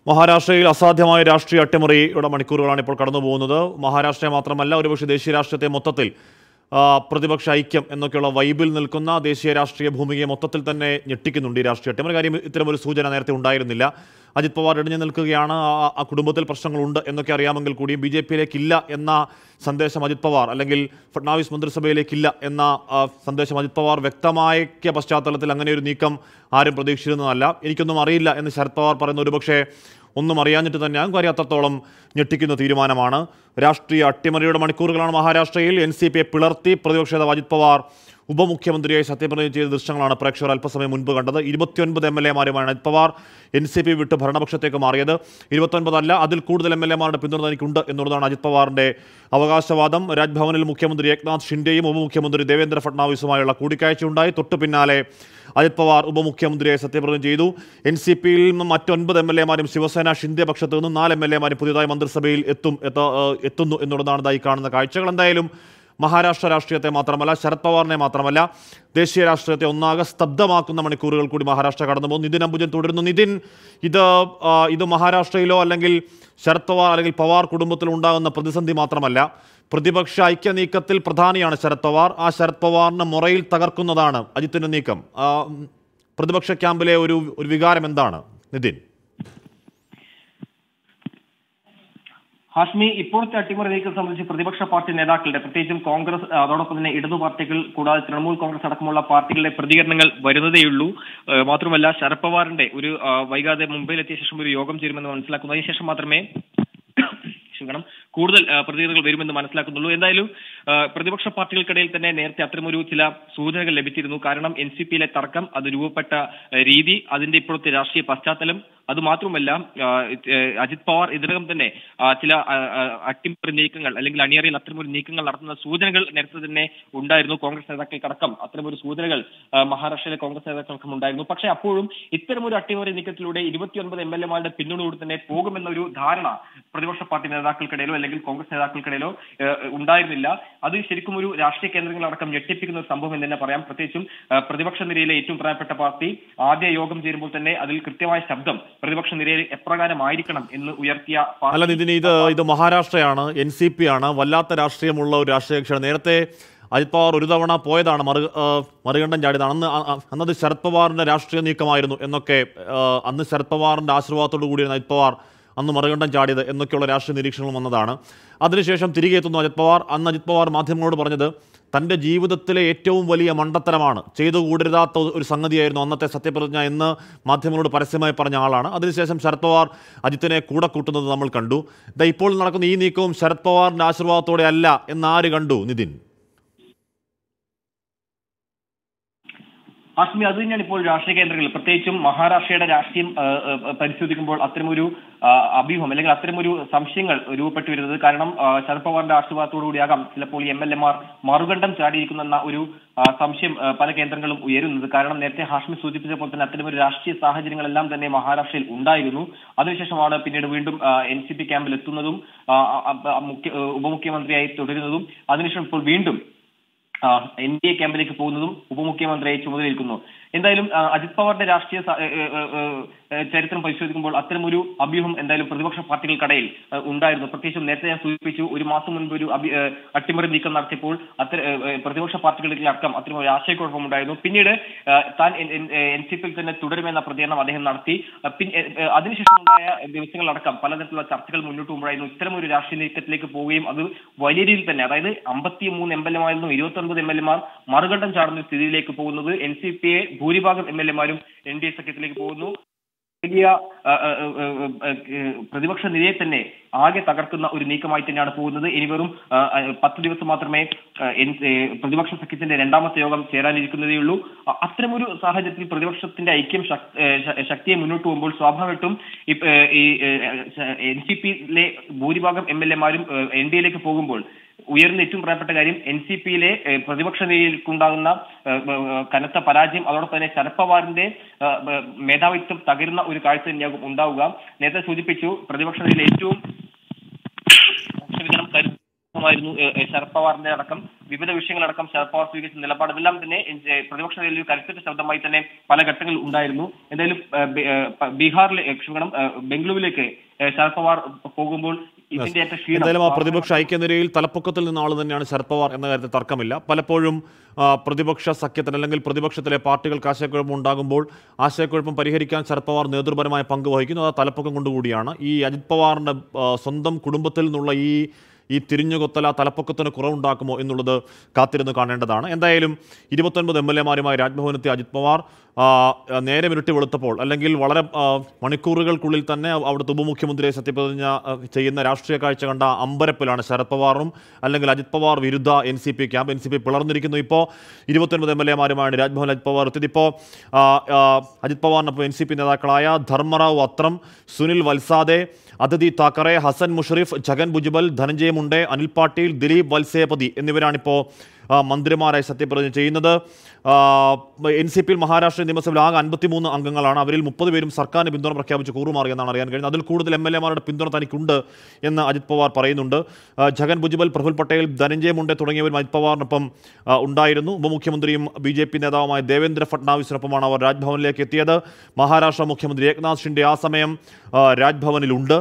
മഹാരാഷ്ട്രയിൽ അസാധ്യമായ രാഷ്ട്രീയ അട്ടിമറിയുടെ മണിക്കൂറുകളാണ് ഇപ്പോൾ കടന്നു പോകുന്നത്. മഹാരാഷ്ട്രയെ മാത്രമല്ല, ഒരുപക്ഷെ ദേശീയ രാഷ്ട്രീയത്തെ മൊത്തത്തിൽ പ്രതിപക്ഷ ഐക്യം എന്നൊക്കെയുള്ള വൈബിൽ നിൽക്കുന്ന ദേശീയ രാഷ്ട്രീയ ഭൂമികയെ മൊത്തത്തിൽ തന്നെ ഞെട്ടിക്കുന്നുണ്ട് ഈ രാഷ്ട്രീയ അട്ടിമറി. കാര്യം ഇത്തരമൊരു സൂചന നേരത്തെ ഉണ്ടായിരുന്നില്ല. അജിത് പവാർ ഇടിഞ്ഞു നിൽക്കുകയാണ്, ആ കുടുംബത്തിൽ പ്രശ്നങ്ങളുണ്ട് എന്നൊക്കെ അറിയാമെങ്കിൽ കൂടിയും ബി ജെ പിയിലേക്കില്ല എന്ന സന്ദേശം അജിത് പവാർ, അല്ലെങ്കിൽ ഫഡ്നാവിസ് മന്ത്രിസഭയിലേക്കില്ല എന്ന സന്ദേശം അജിത് പവാർ വ്യക്തമാക്കിയ പശ്ചാത്തലത്തിൽ അങ്ങനെ ഒരു നീക്കം ആരും പ്രതീക്ഷിച്ചിരുന്നതല്ല. എനിക്കൊന്നും അറിയില്ല എന്ന് ശരത് പവാർ പറയുന്ന ഒരുപക്ഷെ ഒന്നും അറിയാഞ്ഞിട്ട് തന്നെയാകും. കാര്യം അത്രത്തോളം ഞെട്ടിക്കുന്ന തീരുമാനമാണ്. രാഷ്ട്രീയ അട്ടിമറിയുടെ മണിക്കൂറുകളാണ് മഹാരാഷ്ട്രയിൽ. NCPയെ പിളർത്തി പ്രതിപക്ഷ നേതാവ് അജിത് പവാർ ഉപമുഖ്യമന്ത്രിയായി സത്യപ്രതിജ്ഞ ചെയ്ത ദൃശ്യങ്ങളാണ് പ്രേക്ഷകർ അല്പസമയം മുൻപ് കണ്ടത്. 29 MLA-മാരുമാണ് അജിത് പവാർ NCP വിട്ട് ഭരണപക്ഷത്തേക്ക് മാറിയത്. 29 അല്ല, അതിൽ കൂടുതൽ MLA-മാരുടെ പിന്തുണ തനിക്കുണ്ട് എന്നുള്ളതാണ് അജിത് പവാറിന്റെ അവകാശവാദം. രാജ്ഭവനിൽ മുഖ്യമന്ത്രി ഏക്നാഥ് ഷിൻഡെയും ഉപമുഖ്യമന്ത്രി ദേവേന്ദ്ര ഫഡ്നാവിസുമായുള്ള കൂടിക്കാഴ്ചയുണ്ടായി. തൊട്ടു പിന്നാലെ അജിത് പവാർ ഉപമുഖ്യമന്ത്രിയായി സത്യപ്രതിജ്ഞ ചെയ്തു. NCPയിൽ നിന്നും മറ്റ് 9 MLA-മാരും ശിവസേന ഷിൻഡെ പക്ഷത്ത് നിന്നും 4 MLA-മാരും പുതിയതായി മന്ത്രിസഭയിൽ എത്തുന്നു എന്നുള്ളതാണ് ഇതായി കാണുന്ന കാഴ്ചകൾ. എന്തായാലും മഹാരാഷ്ട്ര രാഷ്ട്രീയത്തെ മാത്രമല്ല, ശരത് പവാറിനെ മാത്രമല്ല, ദേശീയ രാഷ്ട്രീയത്തെ ഒന്നാകെ സ്തബ്ധമാക്കുന്ന മണിക്കൂറുകൾ കൂടി മഹാരാഷ്ട്ര കടന്നു പോകുന്നു. നിതിൻ അംബുജൻ തുടരുന്നു. നിതിൻ, ഇത് മഹാരാഷ്ട്രയിലോ അല്ലെങ്കിൽ ശരത് പവാർ അല്ലെങ്കിൽ പവാർ കുടുംബത്തിൽ ഉണ്ടാകുന്ന പ്രതിസന്ധി മാത്രമല്ല, പ്രതിപക്ഷ ഐക്യ നീക്കത്തിൽ പ്രധാനിയാണ് ശരത് പവാർ. ആ ശരത് പവാറിന് മുറയിൽ തകർക്കുന്നതാണ് അജിത്തിന്റെ നീക്കം. പ്രതിപക്ഷ ക്യാമ്പിലെ ഒരു വികാരം എന്താണ് നിതിൻ? ഹാഷ്മി, ഇപ്പോഴത്തെ അട്ടിമറി നീക്കം സംബന്ധിച്ച് പ്രതിപക്ഷ പാർട്ടി നേതാക്കളുടെ, പ്രത്യേകിച്ചും കോൺഗ്രസ്, അതോടൊപ്പം തന്നെ ഇടതു പാർട്ടികൾ കൂടാതെ തൃണമൂൽ കോൺഗ്രസ് അടക്കമുള്ള പാർട്ടികളുടെ പ്രതികരണങ്ങൾ വരുന്നതേയുള്ളൂ. മാത്രമല്ല, ശരത് പവാറിന്റെ വൈകാതെ മുംബൈയിലെത്തിയ ശേഷം ഒരു യോഗം ചേരുമെന്ന് മനസ്സിലാക്കുന്നു. അതിനുശേഷം മാത്രമേ കൂടുതൽ പ്രതികരണങ്ങൾ വരുമെന്ന് മനസ്സിലാക്കുന്നുള്ളൂ. എന്തായാലും പ്രതിപക്ഷ പാർട്ടികൾക്കിടയിൽ തന്നെ നേരത്തെ അത്തരമൊരു ചില സൂചനകൾ ലഭിച്ചിരുന്നു. കാരണം NCPയിലെ തർക്കം, അത് രൂപപ്പെട്ട രീതി, അതിന്റെ ഇപ്പോഴത്തെ രാഷ്ട്രീയ പശ്ചാത്തലം, അതുമാത്രമല്ല അജിത് പവാർ ഇതിനകം തന്നെ ചില അട്ടിമറി നീക്കങ്ങൾ അല്ലെങ്കിൽ അണിയറയിൽ അത്തരമൊരു നീക്കങ്ങൾ നടത്തുന്ന സൂചനകൾ നേരത്തെ തന്നെ ഉണ്ടായിരുന്നു. കോൺഗ്രസ് നേതാക്കൾക്കടക്കം അത്തരമൊരു സൂചനകൾ മഹാരാഷ്ട്രയിലെ കോൺഗ്രസ് നേതാക്കൾക്കും ഉണ്ടായിരുന്നു. പക്ഷേ അപ്പോഴും ഇത്തരമൊരു അട്ടിമറി നീക്കത്തിലൂടെ 29 MLA-മാരുടെ പിന്തുണയോട് തന്നെ പോകുമെന്നൊരു ധാരണ പ്രതിപക്ഷ പാർട്ടി നേതാക്കൾക്കിടയിലോ അല്ലെങ്കിൽ കോൺഗ്രസ് നേതാക്കൾക്കിടയിലോ ഉണ്ടായിരുന്നില്ല. അത് ശരിക്കും ഒരു രാഷ്ട്രീയ കേന്ദ്രങ്ങളടക്കം ഞെട്ടിപ്പിക്കുന്ന ഒരു സംഭവം എന്ന് തന്നെ പറയാം. പ്രത്യേകിച്ചും പ്രതിപക്ഷ നിരയിലെ ഏറ്റവും പ്രധാനപ്പെട്ട പാർട്ടി ആദ്യ യോഗം ചേരുമ്പോൾ തന്നെ അതിൽ കൃത്യമായ ശബ്ദം പ്രതിപക്ഷ നിരയിൽ എപ്രകാരമായിരിക്കണം എന്ന് ഉയർത്തിയ. അല്ല നിതിൻ, ഇത് മഹാരാഷ്ട്രയാണ്, NCP ആണ്, വല്ലാത്ത രാഷ്ട്രീയമുള്ള ഒരു രാഷ്ട്രീയ കക്ഷിയാണ്. നേരത്തെ അജിത് പവാർ ഒരു തവണ പോയതാണ്, മറുകണ്ഠം ചാടിയതാണ്. അന്നത് ശരത് പവാറിന്റെ രാഷ്ട്രീയ നീക്കമായിരുന്നു എന്നൊക്കെ, അന്ന് ശരത് പവാറിന്റെ ആശീർവാദത്തോടു കൂടിയാണ് അജിത് പവാർ അന്ന് മറുകണ്ഠം ചാടിയത് എന്നൊക്കെയുള്ള രാഷ്ട്രീയ നിരീക്ഷണങ്ങൾ വന്നതാണ്. അതിനുശേഷം തിരികെ എത്തുന്നു അജിത് പവാർ. അന്ന് അജിത് പവാർ മാധ്യമങ്ങളോട് പറഞ്ഞത് തൻ്റെ ജീവിതത്തിലെ ഏറ്റവും വലിയ മണ്ടത്തരമാണ്, ചെയ്തു കൂടരുതാത്ത ഒരു സംഗതിയായിരുന്നു അന്നത്തെ സത്യപ്രതിജ്ഞ എന്ന് മാധ്യമങ്ങളോട് പരസ്യമായി പറഞ്ഞ ആളാണ്. അതിനുശേഷം ശരത് പവാർ അജിത്തിനെ കൂടെ കൂട്ടുന്നത് നമ്മൾ കണ്ടു. ഇപ്പോൾ നടക്കുന്ന ഈ നീക്കവും ശരത് പവാറിന്റെ ആശീർവാദത്തോടെ അല്ല എന്നാര് കണ്ടു നിതിൻ? ഹാഷ്മി, അത് തന്നെയാണ് ഇപ്പോൾ രാഷ്ട്രീയ കേന്ദ്രങ്ങളിൽ, പ്രത്യേകിച്ചും മഹാരാഷ്ട്രയുടെ രാഷ്ട്രീയം പരിശോധിക്കുമ്പോൾ അത്തരമൊരു അഭ്യൂഹം അല്ലെങ്കിൽ അത്തരമൊരു സംശയങ്ങൾ രൂപപ്പെട്ടു വരുന്നത്. കാരണം ശരത് പവാറിന്റെ ആശീർവാദത്തോടുകൂടിയാകാം ചിലപ്പോൾ ഈ MLA-മാർ മറുകണ്ഠം ചാടിയിരിക്കുന്ന ഒരു സംശയം പല കേന്ദ്രങ്ങളും ഉയരുന്നത്. കാരണം നേരത്തെ ഹാഷ്മി സൂചിപ്പിച്ച പോലെ തന്നെ അത്തരമൊരു രാഷ്ട്രീയ സാഹചര്യങ്ങളെല്ലാം തന്നെ മഹാരാഷ്ട്രയിൽ ഉണ്ടായിരുന്നു. അതിനുശേഷമാണ് പിന്നീട് വീണ്ടും NCP ക്യാമ്പിൽ എത്തുന്നതും ഉപമുഖ്യമന്ത്രിയായി തുടരുന്നതും അതിനുശേഷം ഇപ്പോൾ വീണ്ടും NDA ക്യാമ്പിലേക്ക് പോകുന്നതും ഉപമുഖ്യമന്ത്രിയായി ചുമതലയേൽക്കുന്നു. എന്തായാലും അജിത് പവാറിന്റെ രാഷ്ട്രീയ ചരിത്രം പരിശോധിക്കുമ്പോൾ അത്തരമൊരു അഭ്യൂഹം എന്തായാലും പ്രതിപക്ഷ പാർട്ടികൾക്കിടയിൽ ഉണ്ടായിരുന്നു. പ്രത്യേകിച്ചും നേരത്തെ ഞാൻ സൂചിപ്പിച്ചു, ഒരു മാസം മുൻപ് ഒരു അട്ടിമറി നീക്കം നടത്തിയപ്പോൾ പ്രതിപക്ഷ പാർട്ടികളിൽ അടക്കം അത്തരമൊരു ആശയക്കുഴപ്പമുണ്ടായിരുന്നു. പിന്നീട് താൻ NCPയിൽ തന്നെ തുടരുമെന്ന പ്രതികരണം അദ്ദേഹം നടത്തി. അതിനുശേഷം ഉണ്ടായ ദിവസങ്ങളടക്കം പലതരത്തിലുള്ള ചർച്ചകൾ മുന്നോട്ട് പോകുമ്പോഴായിരുന്നു ഇത്തരമൊരു രാഷ്ട്രീയ നീക്കത്തിലേക്ക് പോവുകയും അത് വലിയ രീതിയിൽ തന്നെ, അതായത് 53 MLA-മായിരുന്നു 29 MLA-മാർ മറുകണ്ഠം ചാടുന്ന സ്ഥിതിയിലേക്ക് പോകുന്നത്. NCPയെ ഭൂരിഭാഗം MLA-മാരും NDA സഖ്യത്തിലേക്ക് പോകുന്നു. വലിയ പ്രതിപക്ഷ നിരയെ തന്നെ ആകെ തകർക്കുന്ന ഒരു നീക്കമായി തന്നെയാണ് പോകുന്നത്. ഇനി വെറും 10 ദിവസം മാത്രമേ പ്രതിപക്ഷ സഖ്യത്തിന്റെ രണ്ടാമത്തെ യോഗം ചേരാനിരിക്കുന്നതേയുള്ളൂ. അത്തരമൊരു സാഹചര്യത്തിൽ പ്രതിപക്ഷത്തിന്റെ ഐക്യം ശക്തിയെ മുന്നോട്ട് പോകുമ്പോൾ സ്വാഭാവികമായിട്ടും ഈ NCPയിലെ ഭൂരിഭാഗം MLA-മാരും NDAയിലേക്ക് പോകുമ്പോൾ ഉയർന്ന ഏറ്റവും പ്രധാനപ്പെട്ട കാര്യം NCPയിലെ പ്രതിപക്ഷ നിരയിൽക്കുണ്ടാകുന്ന കനത്ത പരാജയം, അതോടൊപ്പം തന്നെ ശരത് പവാറിന്റെ മേധാവിത്വം തകരുന്ന ഒരു കാഴ്ച തന്നെയാകും ഉണ്ടാവുക. നേരത്തെ സൂചിപ്പിച്ചു, പ്രതിപക്ഷ നിരയിൽ ഏറ്റവും നിലപാടുമായിരുന്നു ശരത് പവാറിന്റെ അടക്കം വിവിധ വിഷയങ്ങളടക്കം ശരത് പവാർ സ്വീകരിച്ച നിലപാടുമെല്ലാം തന്നെ പ്രതിപക്ഷ നിലയിൽ ഒരു കരുത്തുറ്റ ശബ്ദമായി തന്നെ പല ഘട്ടങ്ങളിൽ ഉണ്ടായിരുന്നു. എന്തായാലും ബംഗളൂരുവിലേക്ക് ശരത് പവാർ പോകുമ്പോൾ എന്തായാലും ആ പ്രതിപക്ഷ ഐക്യനിരയിൽ തലപ്പൊക്കത്തിൽ നിന്ന ആൾ തന്നെയാണ് ശരത് പവാർ എന്ന കാര്യത്തിൽ തർക്കമില്ല. പലപ്പോഴും പ്രതിപക്ഷ സഖ്യത്തിന് അല്ലെങ്കിൽ പ്രതിപക്ഷത്തിലെ പാർട്ടികൾക്ക് ആശയക്കുഴപ്പം ഉണ്ടാകുമ്പോൾ ആശയക്കുഴപ്പം പരിഹരിക്കാൻ ശരത് പവാർ നേതൃപരമായ പങ്ക് വഹിക്കുന്നു. അത് തലപ്പൊക്കം കൊണ്ടുകൂടിയാണ്. ഈ അജിത് പവാറിന്റെ സ്വന്തം കുടുംബത്തിൽ നിന്നുള്ള ഈ തിരിഞ്ഞുകൊത്തൽ ആ തലപ്പൊക്കത്തിന് കുറവുണ്ടാക്കുമോ എന്നുള്ളത് കാത്തിരുന്ന് കാണേണ്ടതാണ്. എന്തായാലും 29 MLA-മാരുമായി രാജ്ഭവനെത്തിയ അജിത് പവാർ നേരെ ഇരുട്ടി വെളുത്തപ്പോൾ അല്ലെങ്കിൽ വളരെ മണിക്കൂറുകൾക്കുള്ളിൽ തന്നെ അവിടുത്തെ ഉപമുഖ്യമന്ത്രിയെ സത്യപ്രതിജ്ഞ ചെയ്യുന്ന രാഷ്ട്രീയ കാഴ്ച കണ്ട അമ്പരപ്പിലാണ് ശരത് പവാറും അല്ലെങ്കിൽ അജിത് പവാർ വിരുദ്ധ NCP ക്യാമ്പ്. NCP പിളർന്നിരിക്കുന്നു. ഇപ്പോൾ 29 MLA-മാരുമാണ് രാജ്ഭവനിൽ അജിത് പവാർ എത്തിയത്. ഇപ്പോൾ അജിത് പവാറിനൊപ്പം NCP നേതാക്കളായ ധർമ്മറാവു അത്രം, സുനിൽ വത്സാദെ, അതിഥി താക്കറെ, ഹസൻ മുഷറിഫ്, ഛഗൻ ഭുജ്ബൽ, ധനഞ്ജയ മുണ്ടെ, അനിൽ പാട്ടീൽ, ദിലീപ് വത്സേപതി എന്നിവരാണിപ്പോൾ മന്ത്രിമാരായി സത്യപ്രതിജ്ഞ ചെയ്യുന്നത്. NCP-യിൽ മഹാരാഷ്ട്ര നിയമസഭയിൽ ആകെ 53 അംഗങ്ങളാണ്. അവരിൽ 30 പേരും സർക്കാരിന് പിന്തുണ പ്രഖ്യാപിച്ച് കൂറുമാറിയെന്നാണ് അറിയാൻ കഴിയുന്നത്. അതിൽ കൂടുതൽ MLA-മാരുടെ പിന്തുണ തനിക്കുണ്ട് എന്ന് അജിത് പവാർ പറയുന്നുണ്ട്. ഛഗൻ ഭുജ്ബൽ, പ്രഫുൽ പട്ടേൽ, ധനഞ്ജയ മുണ്ടെ തുടങ്ങിയവരും അജിത് പവാറിനൊപ്പം ഉണ്ടായിരുന്നു. ഉപമുഖ്യമന്ത്രിയും BJP നേതാവുമായ ദേവേന്ദ്ര ഫട്നാവിസിനൊപ്പമാണ് അവർ രാജ്ഭവനിലേക്ക് എത്തിയത്. മഹാരാഷ്ട്ര മുഖ്യമന്ത്രി ഏക്നാഥ് ഷിൻഡെ ആ സമയം രാജ്ഭവനിലുണ്ട്.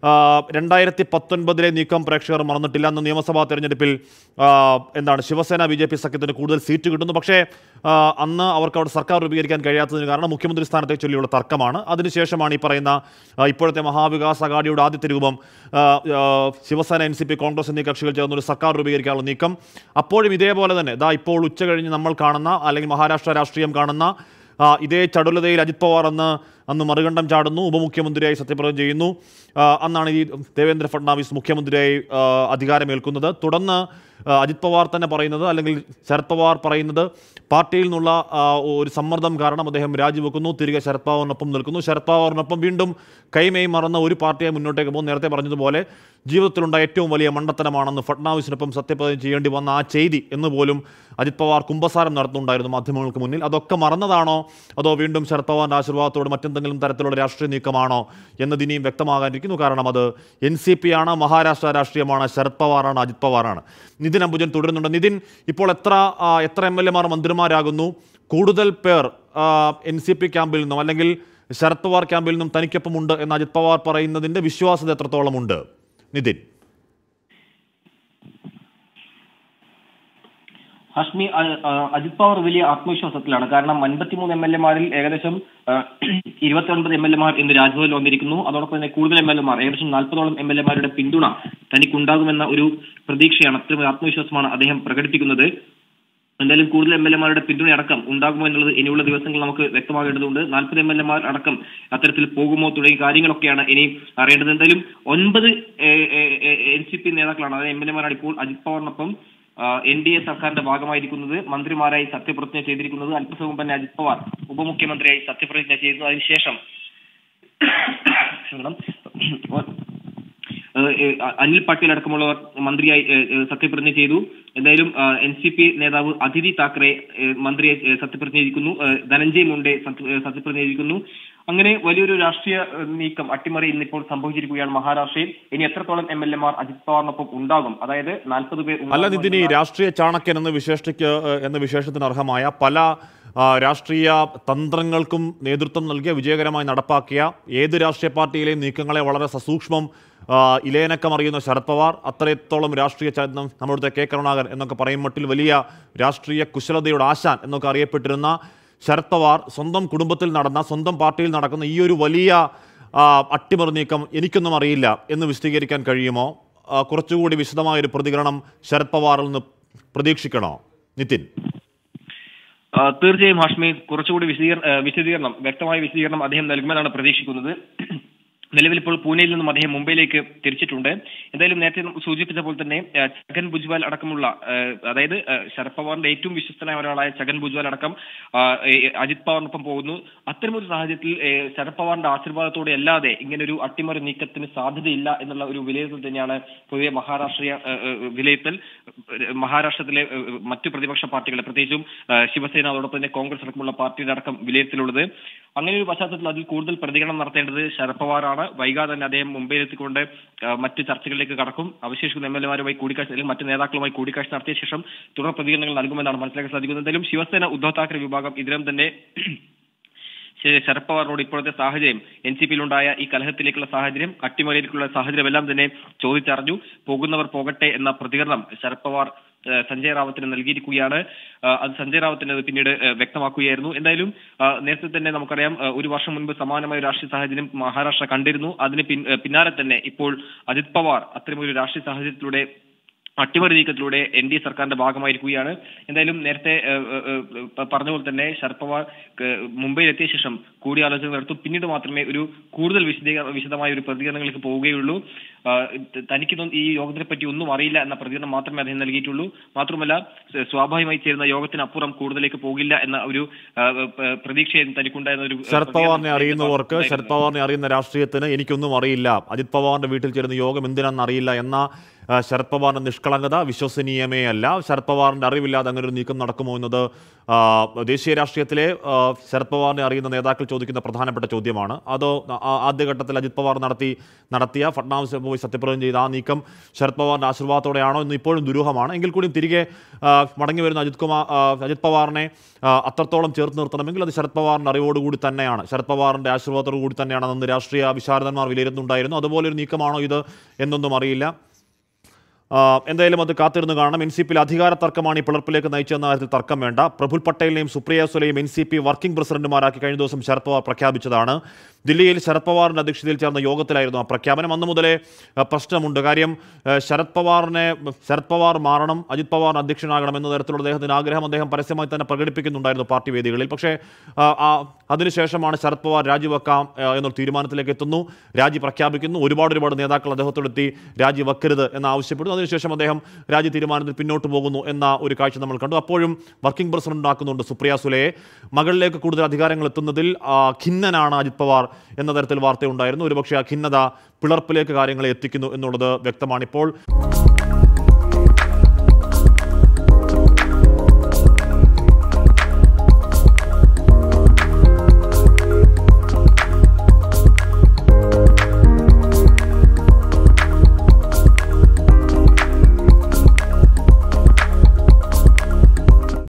2019 നീക്കം പ്രേക്ഷകർ മറന്നിട്ടില്ല. അന്ന് നിയമസഭാ തെരഞ്ഞെടുപ്പിൽ ശിവസേന BJP സഖ്യത്തിന് കൂടുതൽ സീറ്റ് കിട്ടുന്നു. പക്ഷേ അന്ന് അവർക്ക് അവിടെ സർക്കാർ രൂപീകരിക്കാൻ കഴിയാത്തതിന് കാരണം മുഖ്യമന്ത്രി സ്ഥാനത്തെ ചൊല്ലിയുള്ള തർക്കമാണ്. അതിനുശേഷമാണ് ഈ പറയുന്ന ഇപ്പോഴത്തെ മഹാവികാസ് അഘാഡിയുടെ ആദ്യത്തെ രൂപം ശിവസേന, NCP, കോൺഗ്രസ് എന്നീ കക്ഷികൾ ചേർന്നൊരു സർക്കാർ രൂപീകരിക്കാനുള്ള നീക്കം. അപ്പോഴും ഇതേപോലെ തന്നെ ഇപ്പോൾ ഉച്ച കഴിഞ്ഞ് നമ്മൾ കാണുന്ന അല്ലെങ്കിൽ മഹാരാഷ്ട്ര രാഷ്ട്രീയം കാണുന്ന ഇതേ ചടുലതയിൽ അജിത് പവാർ അന്ന് മറുകണ്ഠം ചാടുന്നു, ഉപമുഖ്യമന്ത്രിയായി സത്യപ്രതിജ്ഞ ചെയ്യുന്നു. അന്നാണ് ഈ ദേവേന്ദ്ര ഫട്നാവിസ് മുഖ്യമന്ത്രിയായി അധികാരമേൽക്കുന്നത്. തുടർന്ന് അജിത് പവാർ തന്നെ പറയുന്നത് അല്ലെങ്കിൽ ശരത് പവാർ പറയുന്നത് പാർട്ടിയിൽ നിന്നുള്ള ഒരു സമ്മർദ്ദം കാരണം അദ്ദേഹം രാജിവെക്കുന്നു, തിരികെ ശരത് പവാറിനൊപ്പം നിൽക്കുന്നു. ശരത് പവാറിനൊപ്പം വീണ്ടും കൈമേയ് മറന്ന ഒരു പാർട്ടിയെ മുന്നോട്ടേക്ക് പോകും. നേരത്തെ പറഞ്ഞതുപോലെ ജീവിതത്തിലുണ്ടായ ഏറ്റവും വലിയ മണ്ടത്തരമാണെന്ന് ഫട്നാവിസിനൊപ്പം സത്യപ്രതിജ്ഞ ചെയ്യേണ്ടി വന്ന ആ ചെയ്തി എന്ന് പോലും അജിത് പവാർ കുമ്പസാരം നടത്തുന്നുണ്ടായിരുന്നു മാധ്യമങ്ങൾക്ക് മുന്നിൽ. അതൊക്കെ മറന്നതാണോ അതോ വീണ്ടും ശരത് പവാറിന്റെ ആശീർവാദത്തോട് മറ്റെന്തെങ്കിലും തരത്തിലുള്ള രാഷ്ട്രീയ നീക്കമാണോ എന്നതിനെയും വ്യക്തമാകാനിരിക്കുന്നു. കാരണം അത് NCP ആണ്, മഹാരാഷ്ട്ര രാഷ്ട്രീയമാണ്, ശരത് പവാറാണ്, അജിത് പവാറാണ്. നിതിൻ അംബുജൻ തുടരുന്നുണ്ട്. നിതിൻ, ഇപ്പോൾ എത്ര MLA-മാർ മന്ത്രിമാരാകുന്നു? കൂടുതൽ പേർ NCP ക്യാമ്പിൽ നിന്നും അല്ലെങ്കിൽ ശരത് പവാർ ക്യാമ്പിൽ നിന്നും തനിക്കൊപ്പമുണ്ട് എന്ന് അജിത് പവാർ പറയുന്നതിന്റെ വിശ്വാസ്യത എത്രത്തോളം ഉണ്ട്? നിതിൻ. ഹാഷ്മി, അജിത് പവാർ വലിയ ആത്മവിശ്വാസത്തിലാണ്. കാരണം 53 MLA-മാരിൽ ഏകദേശം 29 MLA-മാർ ഇന്ന് രാജ്ഭവനിൽ വന്നിരിക്കുന്നു. അതോടൊപ്പം തന്നെ കൂടുതൽ MLA-മാർ ഏകദേശം 40ഓളം MLA-മാരുടെ പിന്തുണ തനിക്കുണ്ടാകുമെന്ന ഒരു പ്രതീക്ഷയാണ്, അത്രയും ആത്മവിശ്വാസമാണ് അദ്ദേഹം പ്രകടിപ്പിക്കുന്നത്. എന്തായാലും കൂടുതൽ MLA-മാരുടെ പിന്തുണ അടക്കം ഉണ്ടാകുമോ എന്നുള്ളത് ഇനിയുള്ള ദിവസങ്ങൾ നമുക്ക് വ്യക്തമാകേണ്ടതുണ്ട്. 40 MLA-മാർ അടക്കം അത്തരത്തിൽ പോകുമോ തുടങ്ങിയ കാര്യങ്ങളൊക്കെയാണ് ഇനി അറിയേണ്ടത്. എന്തായാലും 9 NCP നേതാക്കളാണ്, അതായത് MLA-മാരാണ് ഇപ്പോൾ അജിത് പവാറിനൊപ്പം NDA സർക്കാരിന്റെ ഭാഗമായിരിക്കുന്നത്, മന്ത്രിമാരായി സത്യപ്രതിജ്ഞ ചെയ്തിരിക്കുന്നത്. അല്പസമയം മുമ്പ് തന്നെ അജിത് പവാർ ഉപമുഖ്യമന്ത്രിയായി സത്യപ്രതിജ്ഞ ചെയ്തു. അതിനുശേഷം അനിൽ പാട്ടീൽ അടക്കമുള്ളവർ മന്ത്രിയായി സത്യപ്രതിജ്ഞ ചെയ്തു. എന്തായാലും NCP നേതാവ് അതിഥി താക്കറെ മന്ത്രിയെ സത്യപ്രതിജ്ഞ ചെയ്തിരിക്കുന്നു. ധനഞ്ജയ് മുണ്ടെ സത്യപ്രതിജ്ഞ ചെയ്തിരിക്കുന്നു. അങ്ങനെ വലിയൊരു രാഷ്ട്രീയ നീക്കം, അട്ടിമറി ഇന്നിപ്പോൾ സംഭവിച്ചിരിക്കുകയാണ് മഹാരാഷ്ട്രയിൽ. ഇനി എത്രത്തോളം MLA-മാർ അജിത് പവാറിനൊപ്പം ഉണ്ടാകും? അതായത് 40 പേർ. അല്ല നിതിൻ, രാഷ്ട്രീയ ചാണക്യൻ എന്ന വിശേഷത്തിന് അർഹമായ പല രാഷ്ട്രീയ തന്ത്രങ്ങൾക്കും നേതൃത്വം നൽകിയ, വിജയകരമായി നടപ്പാക്കിയ, ഏത് രാഷ്ട്രീയ പാർട്ടിയിലെയും നീക്കങ്ങളെ വളരെ സസൂക്ഷ്മം ഇലയനക്കം അറിയുന്ന ശരത് പവാർ, അത്രത്തോളം രാഷ്ട്രീയ നമ്മുടെ K. കരുണാകരൻ എന്നൊക്കെ പറയും മട്ടിൽ വലിയ രാഷ്ട്രീയ കുശലതയുടെ ആശാൻ എന്നൊക്കെ അറിയപ്പെട്ടിരുന്ന ശരത് പവാർ സ്വന്തം കുടുംബത്തിൽ നടന്ന, സ്വന്തം പാർട്ടിയിൽ നടക്കുന്ന ഈ ഒരു വലിയ അട്ടിമറി നീക്കം എനിക്കൊന്നും അറിയില്ല എന്ന് വിശദീകരിക്കാൻ കഴിയുമോ? കുറച്ചുകൂടി വിശദമായൊരു പ്രതികരണം ശരത് പവാറിൽ നിന്ന് പ്രതീക്ഷിക്കണോ നിതിൻ? തീർച്ചയായും ഹാഷ്മി, കുറച്ചുകൂടി വിശദീകരണം, വ്യക്തമായ വിശദീകരണം അദ്ദേഹം നൽകുമെന്നാണ് പ്രതീക്ഷിക്കുന്നത്. നിലവിൽ ഇപ്പോൾ പൂനെയിൽ നിന്നും അദ്ദേഹം മുംബൈയിലേക്ക് തിരിച്ചിട്ടുണ്ട്. എന്തായാലും നേരത്തെ സൂചിപ്പിച്ച പോലെ തന്നെ ഛഗൻ ഭുജ്ബൽ അടക്കമുള്ള, അതായത് ശരത് പവാറിന്റെ ഏറ്റവും വിശ്വസ്തനായ ഒരാളായ ഛഗൻ ഭുജ്ബൽ അടക്കം അജിത് പവാറിനൊപ്പം പോകുന്നു. അത്തരമൊരു സാഹചര്യത്തിൽ ശരത് പവാറിന്റെ ആശീർവാദത്തോടെ അല്ലാതെ ഇങ്ങനൊരു അട്ടിമറി നീക്കത്തിന് സാധ്യതയില്ല എന്നുള്ള ഒരു വിലയിരുത്തൽ തന്നെയാണ് പൊതുവെ മഹാരാഷ്ട്രീയ വിലയിരുത്തൽ. മഹാരാഷ്ട്രത്തിലെ മറ്റു പ്രതിപക്ഷ പാർട്ടികളെ, പ്രത്യേകിച്ചും ശിവസേന, അതോടൊപ്പം തന്നെ കോൺഗ്രസ് അടക്കമുള്ള പാർട്ടിയുടെ അടക്കം വിലയിരുത്തലുള്ളത്. അങ്ങനെ ഒരു പശ്ചാത്തലത്തിൽ അതിൽ കൂടുതൽ പ്രതികരണം നടത്തേണ്ടത് ശരത് പവാറാണ്. വൈകാതെ തന്നെ അദ്ദേഹം മുംബൈയിലെത്തിക്കൊണ്ട് മറ്റ് ചർച്ചകളിലേക്ക് കടക്കും. അവശേഷിക്കുന്ന MLA-മാരുമായി കൂടിക്കാഴ്ച അല്ലെങ്കിൽ മറ്റ് നേതാക്കളുമായി കൂടിക്കാഴ്ച നടത്തിയ ശേഷം തുടർ പ്രതികരണങ്ങൾ നൽകുമെന്നാണ് മനസ്സിലാക്കാൻ സാധിക്കുന്നത്. എന്തായാലും ശിവസേന ഉദ്ധവ് താക്കറെ വിഭാഗം ഇതിനും തന്നെ ശരത് പവാറിനോട് ഇപ്പോഴത്തെ സാഹചര്യം, NCP-യിലുണ്ടായ ഈ കലഹത്തിലേക്കുള്ള സാഹചര്യം, അട്ടിമറിയിലേക്കുള്ള സാഹചര്യം എല്ലാം തന്നെ ചോദിച്ചറിഞ്ഞു. പോകുന്നവർ പോകട്ടെ എന്ന പ്രതികരണം ശരത് പവാർ സഞ്ജയ് റാവത്തിന് നൽകിയിരിക്കുകയാണ്. അത് സഞ്ജയ് റാവത്തിന് പിന്നീട് വ്യക്തമാക്കുകയായിരുന്നു. എന്തായാലും നേരത്തെ തന്നെ നമുക്കറിയാം, ഒരു വർഷം മുൻപ് സമാനമായ ഒരു രാഷ്ട്രീയ സാഹചര്യം മഹാരാഷ്ട്ര കണ്ടിരുന്നു. അതിന് പിന്നാലെ തന്നെ ഇപ്പോൾ അജിത് പവാർ അത്തരമൊരു രാഷ്ട്രീയ സാഹചര്യത്തിലൂടെ അട്ടിമറി നീക്കത്തിലൂടെ NDA സർക്കാരിന്റെ ഭാഗമായിരിക്കുകയാണ്. എന്തായാലും നേരത്തെ പറഞ്ഞ പോലെ തന്നെ ശരത് പവാർ മുംബൈയിൽ എത്തിയ ശേഷം കൂടിയാലോചന നടത്തും. പിന്നീട് മാത്രമേ ഒരു കൂടുതൽ വിശദമായ ഒരു പ്രതികരണങ്ങൾക്ക് പോവുകയുള്ളൂ. തനിക്ക് ഈ യോഗത്തിനെ പറ്റി ഒന്നും അറിയില്ല എന്ന പ്രതികരണം മാത്രമേ അദ്ദേഹം നൽകിയിട്ടുള്ളൂ. മാത്രമല്ല, സ്വാഭാവികമായി ചേരുന്ന യോഗത്തിനപ്പുറം കൂടുതലേക്ക് പോകില്ല എന്ന ഒരു പ്രതീക്ഷയും തനിക്കുണ്ടായിരുന്ന ഒരു ശരത് പവാറിനെ അറിയുന്നവർക്ക്, ശരത് പവാറിനെ അറിയുന്ന രാഷ്ട്രീയത്തിന് എനിക്കൊന്നും അറിയില്ല, അജിത് പവാറിന്റെ വീട്ടിൽ ചേരുന്ന യോഗം എന്തിനാണെന്ന് അറിയില്ല എന്ന ശരത് പവാറിന്റെ നിഷ്കളങ്കത വിശ്വസനീയമേ അല്ല. ശരത് പവാറിന്റെ അറിവില്ലാതെ അങ്ങനെ ഒരു നീക്കം നടക്കുമോ എന്നത് ദേശീയ രാഷ്ട്രീയത്തിലെ ശരത് പവാറിനെ അറിയുന്ന നേതാക്കൾ ചോദിക്കുന്ന പ്രധാനപ്പെട്ട ചോദ്യമാണ്. അതോ ആദ്യഘട്ടത്തിൽ അജിത് പവാർ നടത്തിയ ഫഡ്നാവിസ് പോയി സത്യപ്രതിജ്ഞ ചെയ്ത ആ നീക്കം ശരത് പവാറിന്റെ ആശീർവാദത്തോടെയാണോ എന്ന് ഇപ്പോഴും ദുരൂഹമാണ്. എങ്കിൽ കൂടി തിരികെ മടങ്ങി വരുന്ന അജിത് പവാറിനെ അത്രത്തോളം ചേർത്ത് നിർത്തണമെങ്കിൽ അത് ശരത് പവാറിന്റെ അറിവോടുകൂടി തന്നെയാണ്, ശരത് പവാറിന്റെ ആശീർവാദത്തോടു കൂടി തന്നെയാണ് അന്ന് രാഷ്ട്രീയ വിശാരദന്മാർ വിലയിരുത്തുന്നുണ്ടായിരുന്നു. അതുപോലെ ഒരു നീക്കമാണോ ഇത് എന്നൊന്നും അറിയില്ല. എന്തായാലും അത് കാത്തിരുന്ന് കാണണം. NCP-യിൽ അധികാര തർക്കമാണ് ഈ പിളർപ്പിലേക്ക് നയിച്ചെന്ന കാര്യത്തിൽ തർക്കം വേണ്ട. പ്രഫുൽ പട്ടേലിനെയും സുപ്രിയ സുലെയും NCP വർക്കിംഗ് പ്രസിഡന്റുമാരാക്കി കഴിഞ്ഞ ദിവസം ശരത് പവാർ പ്രഖ്യാപിച്ചതാണ്. ദില്ലിയിൽ ശരത് പവാറിന്റെ അധ്യക്ഷതയിൽ ചേർന്ന യോഗത്തിലായിരുന്നു ആ പ്രഖ്യാപനം. അന്ന് മുതലേ പ്രശ്നമുണ്ട്. കാര്യം ശരത് പവാർ മാറണം, അജിത് പവാർ അധ്യക്ഷനാകണം എന്ന തരത്തിലുള്ള അദ്ദേഹത്തിന്റെ ആഗ്രഹം അദ്ദേഹം പരസ്യമായി തന്നെ പ്രകടിപ്പിക്കുന്നുണ്ടായിരുന്നു പാർട്ടി വേദികളിൽ. പക്ഷേ അതിനുശേഷമാണ് ശരത് പവാർ രാജിവെക്കാം എന്നൊരു തീരുമാനത്തിലേക്ക് എത്തുന്നു, രാജി പ്രഖ്യാപിക്കുന്നു. ഒരുപാട് നേതാക്കൾ അദ്ദേഹത്തോടെത്തി രാജിവെക്കരുത് എന്ന് ആവശ്യപ്പെടുന്നു. അതിനുശേഷം അദ്ദേഹം രാജി തീരുമാനത്തിൽ പിന്നോട്ട് പോകുന്നു എന്ന ഒരു കാഴ്ച നമ്മൾ കണ്ടു. അപ്പോഴും വർക്കിംഗ് പ്രസിഡന്റ് ആക്കുന്നുണ്ട് സുപ്രിയ സുലെയെ. മകളിലേക്ക് കൂടുതൽ അധികാരങ്ങൾ എത്തുന്നതിൽ ഖിന്നനാണ് അജിത് പവാർ എന്ന തരത്തിൽ വാർത്തയുണ്ടായിരുന്നു. ഒരുപക്ഷെ ആ ഖിന്നത പിളർപ്പിലേക്ക് കാര്യങ്ങളെ എത്തിക്കുന്നു എന്നുള്ളത് വ്യക്തമാണിപ്പോൾ.